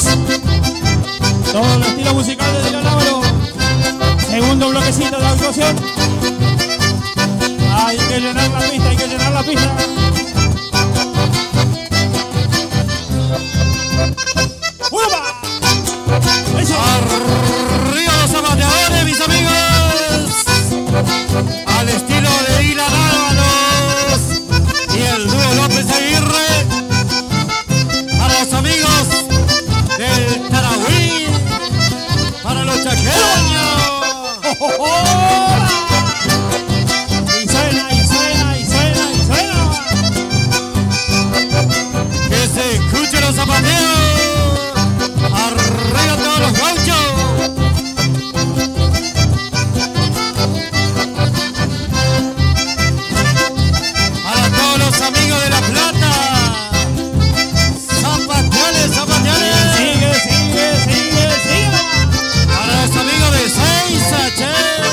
Todo el estilo musical de Dylan Ávaro. Segundo bloquecito de actuación. Hay que llenar la pista, hay que llenar la pista. Arriba los zapateadores, mis amigos. Al estilo de Dylan Ábalos y el dúo López Aguirre. Para los amigos del Tarahui, para los chaqueños. Y suena, y suena, y suena, y suena. Que se escuchen los zapateos. Arriba todos los gauchos. Para todos los amigos de La Plata. Zapateales, zapateales. Sigue, sigue, sigue, sigue. Para los amigos de Seiza,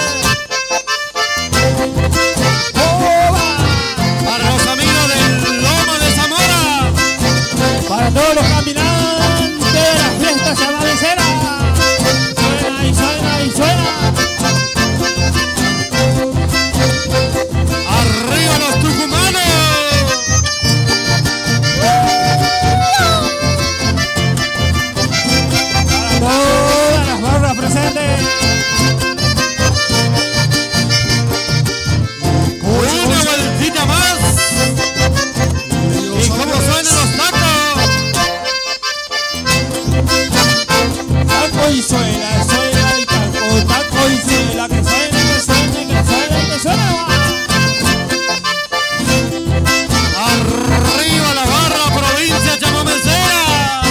para los amigos del Lomo de Zamora. Para todos los caminantes de las fiestas llamaderas. Suena y suena y suena. Arriba los tucumanos. Para todas las barras presentes. Una vueltita más. ¿Y cómo suenan los tacos? Taco y suena, suena y taco, taco y suena, que suene, que suene, que suene, que suena. Arriba la barra provincia chamamecera.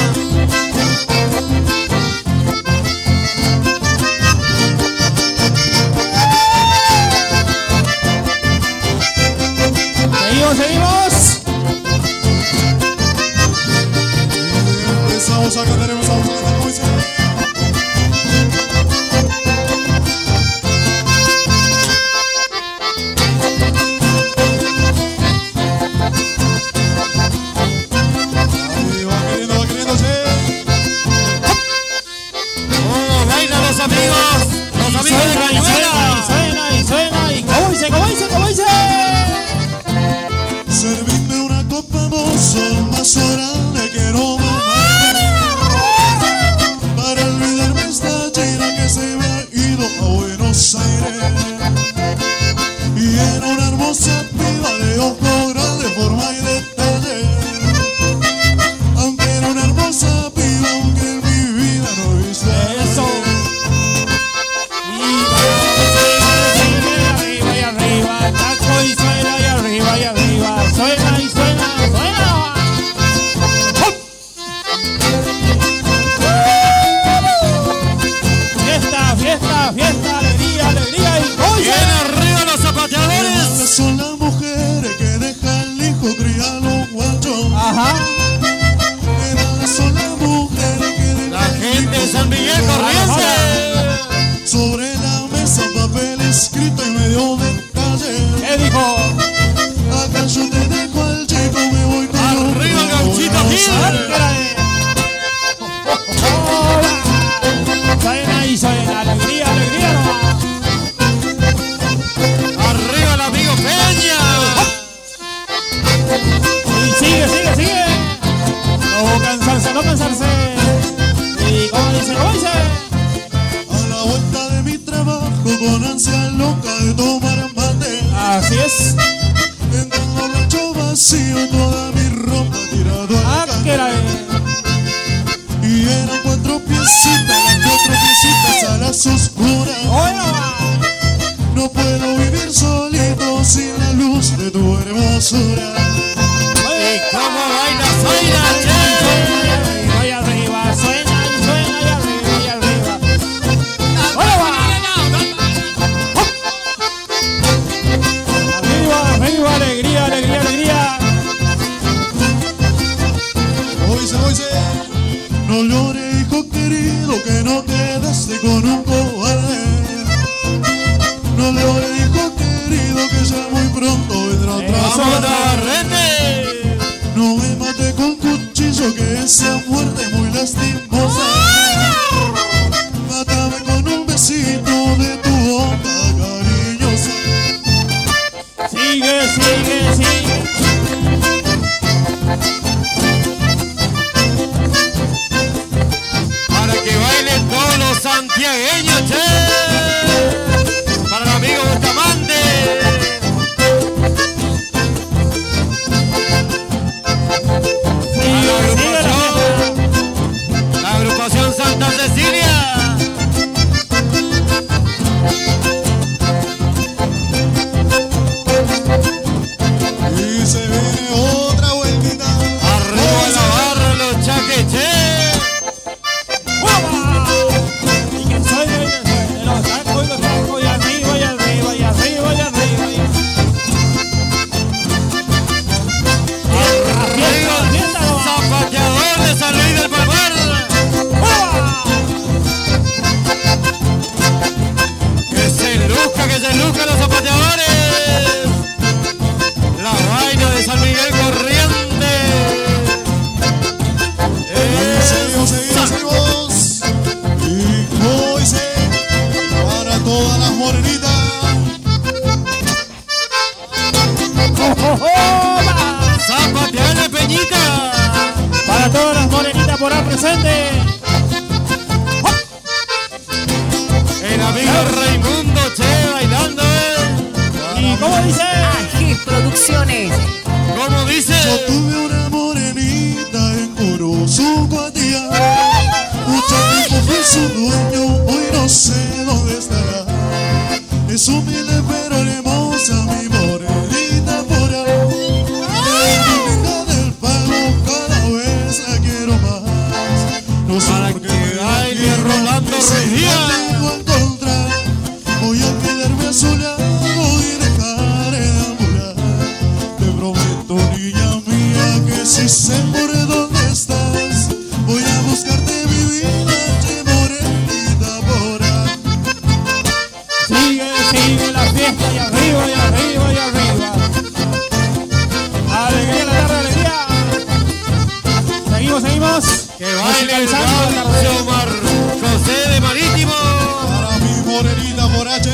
Seguimos, seguimos. Empezamos acá, tenemos a un como dice. Ahí va queriendo, sí. ¿Cómo bailan los amigos? Los amigos de Suena y Cañuela. suena y suena y ¿cómo dice, cómo dice, cómo dice? Servirme una copa, mozo, más grande que no me para olvidarme esta china que se me ha ido a Buenos Aires. Y era una hermosa piba de ojos grandes, forma y detalle. Aunque era una hermosa piba, aunque en mi vida no he visto Eso. Y arriba y arriba, taco y suena y arriba y arriba, suena y suena, suena. Fiesta, fiesta, fiesta, alegría, alegría y ¡oye! Bien arriba los zapateadores. Son las mujeres que dejan el hijo criar los guachos. Ajá. Son las mujeres que dejan La gente de San Miguel Corrientes. sobre la mesa papel escrito y medio detalle. ¿Qué dijo? Acá yo te dejo al chico, me voy con Arriba el gauchito Gil. Suena y suena, alegría, alegría nomás. Arriba el amigo Peña. Y sigue, sigue, sigue. No cansarse, no cansarse. Y como dice, ¿cómo dice? a la vuelta de mi trabajo con ansia loca de tomar mate. Así es. Entrando al rancho vacío, toda mi ropa tirado Ah, al que era y eran cuatro piecitas, las cuatro piecitas a las oscuras. No puedo vivir solito sin la luz de tu hermosura. ¿Y cómo baila Zaira, che? Arriba y arriba, suena y suena y arriba y arriba. Arriba, arriba, alegría, alegría, alegría. Oíse, no llores, hijo querido, que no quedaste con un cobarde. No llores, hijo querido, que ya muy pronto vendrá otra ¡Vamos, muerte. Navarrete! No me mate con cuchillo, que esa muerte es muy lastimosa. presente. El amigo Raimundo, che, bailando. ¿Y cómo dice? Ají Producciones. ¿Cómo dice? Yo tuve una morenita en Curuzú, Guatía. Mucho tiempo fui su dueño, hoy no sé dónde estará. Es humilde pero hermosa mi morenita por ahí. La del pago cada vez la quiero más. No sé Para por qué que baile Rolando Ruiz Díaz. a encontrar. Voy a quedarme a su lado y dejar de ambular. Te prometo, niña mía, que si sé por dónde estás, voy a buscarte mi vida, che morenita por ahí. Sigue la fiesta y arriba y arriba y arriba. Alegría en la tarde, alegría. Seguimos. Que baile el Musicalizando la tarde. gaucho Omar José de Marítimo. Para mi morenita por H.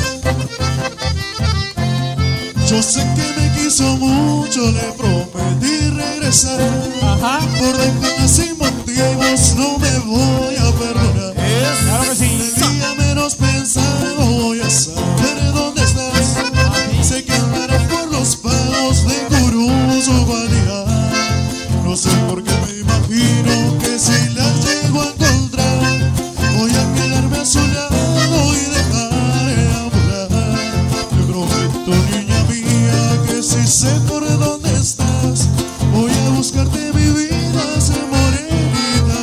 Yo sé que me quiso mucho, le prometí regresar. Ajá. Por dejarla sin motivos no me voy a perdonar. Claro que sí. El día menos pensado voy a saber dónde estás. Sé que andarás por los pagos de Curuzú, Guatía. No sé por qué me imagino que si la llego a encontrar, voy a quedarme a su lado y dejar de ambular. Te prometo, niña mía, que si sé por dónde estás, voy a buscarte mi vida, sé morenita.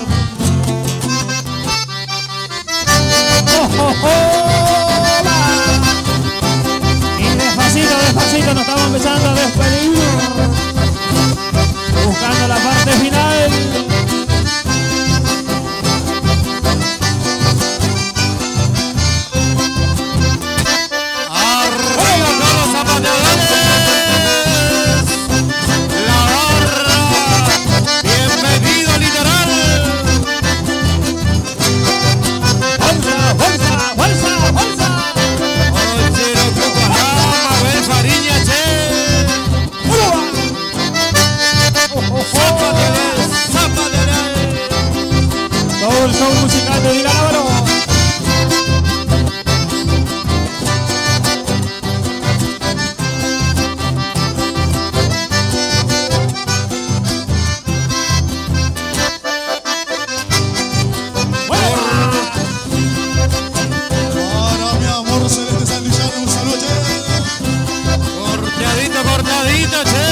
Y despacito nos estamos empezando a despedir. Buscando la parte final. Arriba con los zapateadores. La barra. Bienvenido literal. ¡Fuerza! Ochero Cucajama, buen Fariña, che. Zapateadores. Todo el show musical de Dylan Ávaro. Para mi amor celeste Santillán, un saludo, che. Cortadito, che.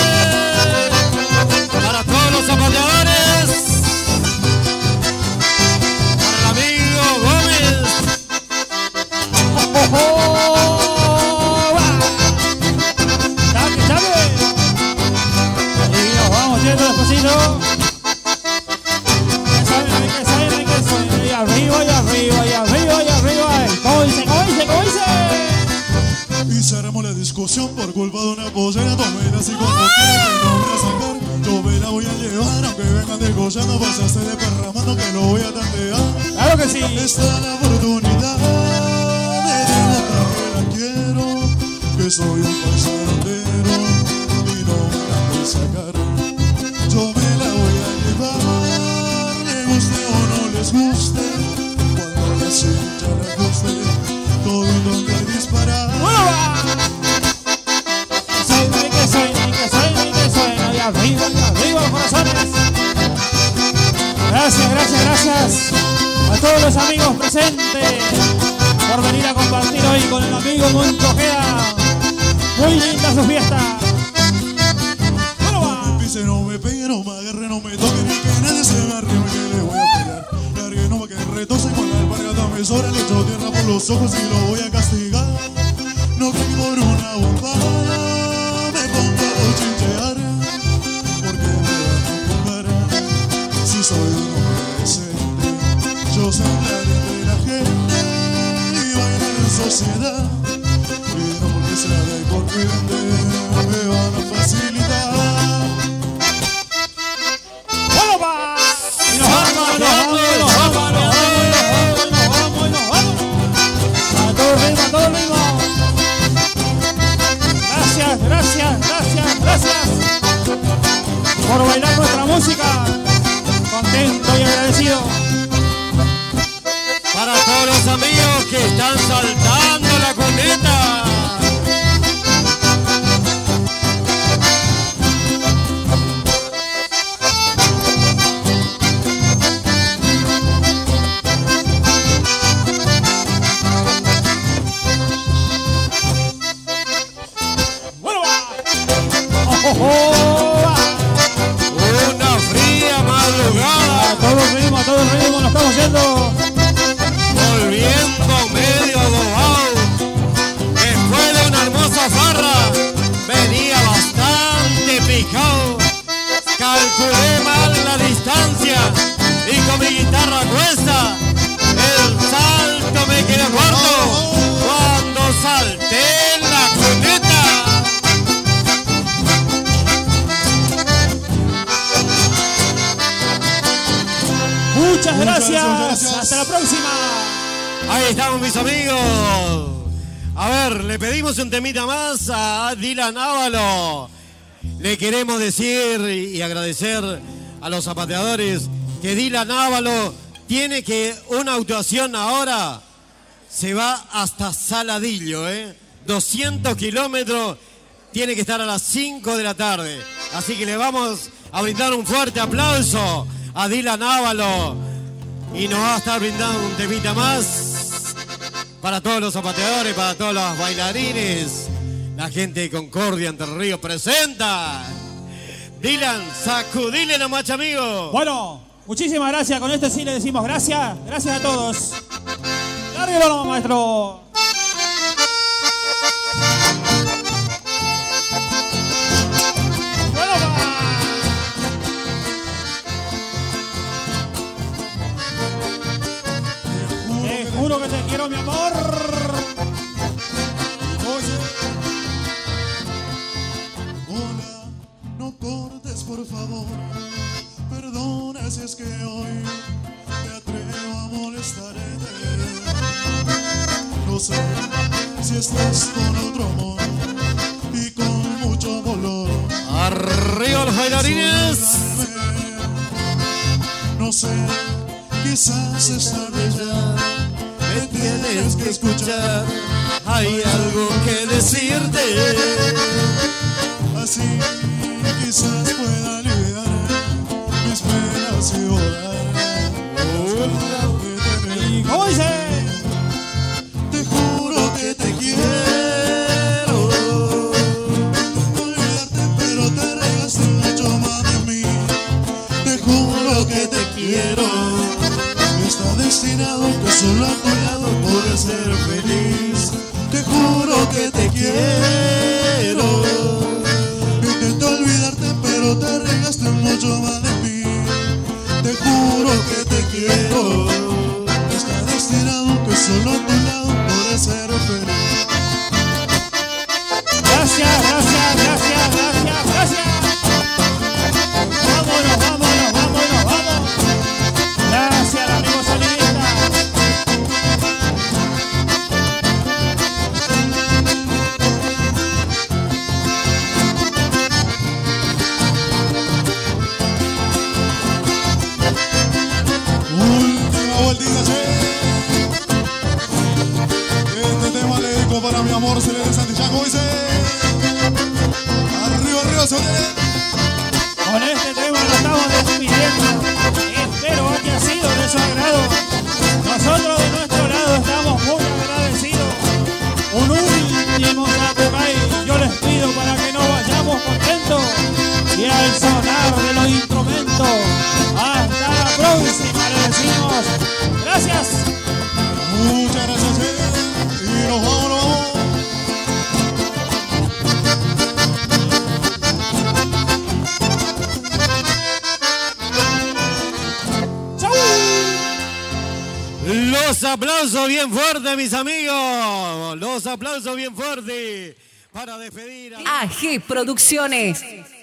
Para todos los zapateadores. Para el amigo Gómez. ¡Chame! Y nos vamos yendo despacito. Que suene. Y arriba, y arriba, y arriba, y arriba. ¿Cómo dice? Y cerramos la discusión por culpa de una pollera. Tómela así como quiera que no voy a sacar. Yo me la voy a llevar aunque vengan desgollando. Pasaste derramando que lo voy a tantear. Claro que sí. Esta es la oportunidad de demostrar que la quiero, que soy un paisano entero y no me la voy a sacar. Yo me la voy a llevar, le guste o no les guste, cuando la cincha le guste, todo donde disparar. Que suene. Y arriba, los corazones. Gracias a todos los amigos presentes por venir a compartir hoy con el amigo Moncho Ojeda. Muy linda su fiesta. No me pise, no me pegue, no me agarre, no me toque, ni que nadie se me arrime que le voy a pegar. Largue, no me quede retose con la alpargata me sobra, le echo tierra por los ojos y lo voy a castigar. No que por una bombada me pongo a chinchear, porque me van a juzgar si soy un hombre decente. Yo soy de la gente y bailar en sociedad, y no porque sea de corriente me van a facilitar. Y nos vamos. A todo ritmo. Gracias por bailar nuestra música contento y agradecido. Para todos los amigos que están saltando la cuneta. Bueno, va. Va. Una fría madrugada. A todo el ritmo, nos estamos yendo. Volviendo medio adobado. Después de una hermosa farra, venía bastante picado. Calculé mal la distancia y con mi guitarra cuesta, el salto me quedó corto cuando salté la cuneta. Muchas gracias. Hasta la próxima. Ahí estamos, mis amigos. A ver, le pedimos un temita más a Dylan Ávalo. Le queremos decir y agradecer a los zapateadores que Dylan Ávalo tiene que una actuación ahora se va hasta Saladillo, 200 kilómetros, tiene que estar a las 5 de la tarde. Así que le vamos a brindar un fuerte aplauso a Dylan Ávalo y nos va a estar brindando un temita más para todos los zapateadores, para todos los bailarines. La gente de Concordia, Entre Ríos presenta. Dylan, sacudile nomás, amigo. Bueno, muchísimas gracias. Con este sí le decimos gracias. Gracias a todos. ¡Arriba, maestro! Bueno, te juro que te quiero, mi amor. Hola, no cortes por favor. Perdona si es que hoy me atrevo a molestarte. No sé si estás con otro amor y con mucho dolor. Arriba los bailarines. No sé, quizás esta vez ya Me tienes que escuchar, hay algo que decirte. así quizás pueda aliviar mis penas y volar. ¿Y cómo dice? Te juro que te quiero. Olvidarte, pero te regaste mucho más de mí. Te juro que te quiero. Está destinado que solo a tu lado podré ser feliz. Te juro que te quiero. Intento olvidarte, pero te regaste mucho más de mí. Te juro que te quiero. Está destinado que solo a tu lado podré ser feliz. Gracias, gracias, gracias, gracias, gracias. Vámonos, vámonos, vámonos, vamos. Gracias, amigos salinistas. Última vueltita, che. Este tema le dedico para mi amor Celeste de Santiago, dice. Arriba, arriba, Celeste. Con este tema lo estamos despidiendo. Espero haya sido de su agrado. Nosotros de nuestro lado estamos muy agradecidos. Un último Sapucay yo les pido para que nos vayamos contentos. Y al sonar de los instrumentos, hasta la próxima le decimos gracias. Muchas gracias, che. Y nos vamos, nos vamos. ¡Chau! Los aplausos bien fuertes, mis amigos. Los aplausos bien fuertes para despedir a... AG Producciones.